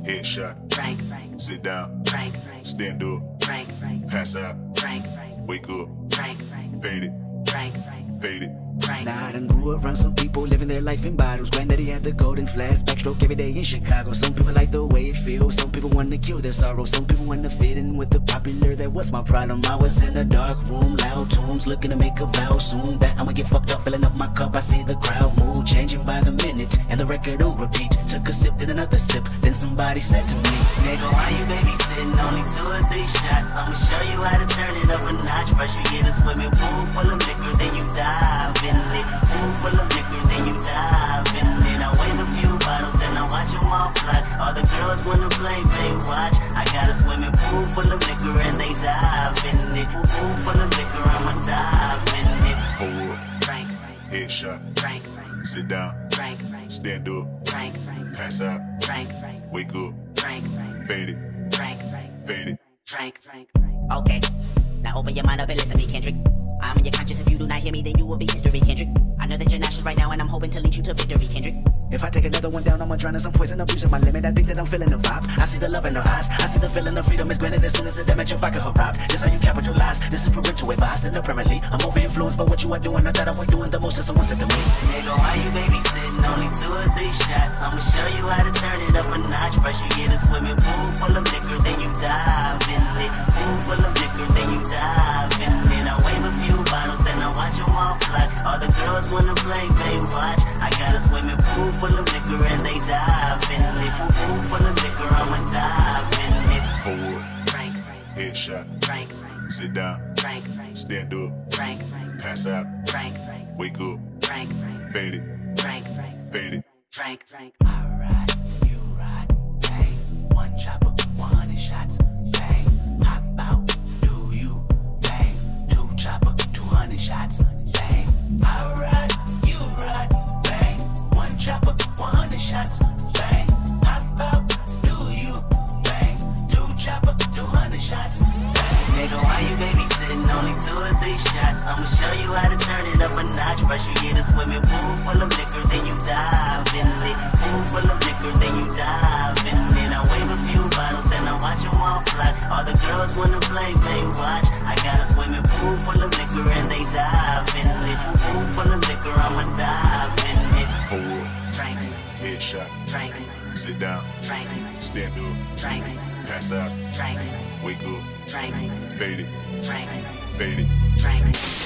Headshot. Frank. Sit down. Frank. Stand up. Frank. Pass out. Frank. Wake up. Frank. Fade it. Frank. Fade it. Frank. Now I done grew around some people living their life in bottles. Granddaddy had the golden flask, backstroke every day in Chicago. Some people like the way it feels, some people want to kill their sorrow. Some people want to fit in with the popular, that was my problem. I was in a dark room, loud tunes, looking to make a vow soon that I'ma get fucked up, filling up my cup. I see the crowd mood changing by the minute, and the record on repeat. Took a sip, then another sip, then somebody said to me, Nigga, why you babysitting? Only 2 or 3 shots. I'ma show you how to turn it up a notch. First you get a swimming pool full of liquor, then you dive in it. Pool full of liquor, then you dive in it. I wave a few bottles, then I watch them all fly. All the girls wanna play, they watch. I got a swimming pool full of liquor and they dive in it. Pool full of liquor, I'ma dive in it. Hold up. Frank. Headshot. Frank. Sit down. Frank. Stand up. Frank. Pass out. Frank. Wake up. Frank. Fade it. Frank. Fade it. Frank. Okay, now open your mind up and listen to me, Kendrick. I'm in your conscience. If you do not hear me, then you will be history, Kendrick. I know that you're nauseous right now, and I'm hoping to lead you to victory, Kendrick. if I take another one down, I'ma drown in some poison, abusing my limit. I think that I'm feeling the vibe. I see the love in her eyes. I see the feeling of freedom is granted as soon as the damage of vodka arrived. This how you capitalize. This is parental advice, and apparently I'm over influenced by what you are doing. I thought I was doing the most, and someone said to me, Nigga, why you babysitting? Only 2 or 3 shots. I'ma show you how to turn it up a notch. First you get a swimming pool full of liquor, then you dive in it. Pool full of liquor, then you dive in it. I wave a few bottles, then I watch them all fly. All the girls wanna play, they watch. I got a swimming pool full of liquor and they dive in it. Pool full of liquor, I'ma dive in it. Hold up. Frank. Headshot. Frank. Sit down. Frank. Stand up. Frank. Pass out. Frank. Wake up. Frank. Fade it. Frank. Fade it. Frank. I ride, you ride, bang. One chopper, 100 shots, bang. How about do you bang? 2 chopper, 200 shots, bang. I ride, you ride, bang. 1 chopper, 100 shots, bang. How about do you bang? 2 chopper, 200 shots, bang. Nigga, why you babysitting? Only 2 or 3 shots. I'ma show you how to turn it up a notch. First you get a swimming pool full of liquor, then you dive in it. Pool full of liquor, then you dive in it. I wave a few bottles, then I watch them all fly. All the girls wanna play, they watch. I got a swimming pool full of liquor and they dive in it. Pool full of liquor, I'ma dive in it. Hold up. Frank. Headshot. Frank. Sit down. Frank. Stand up. Frank. Pass out. Frank. Wake up. Frank. Fade it. Frank. Fade it. Frank.